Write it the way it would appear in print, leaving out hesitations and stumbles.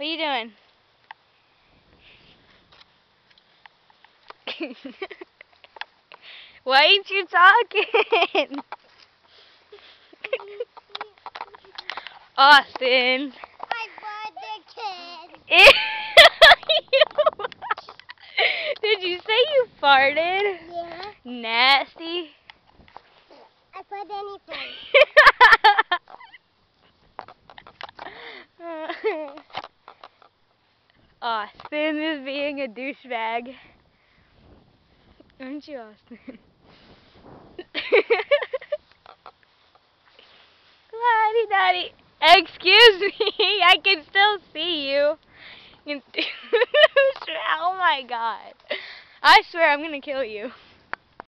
are you doing? Why ain't you talking? Austin. I bought the kid. Did you say you farted? Yeah. Nasty. I put anything. Austin is being a douchebag. Aren't you, Austin? Daddy. Excuse me, I can still see you. Oh my god. I swear I'm gonna kill you.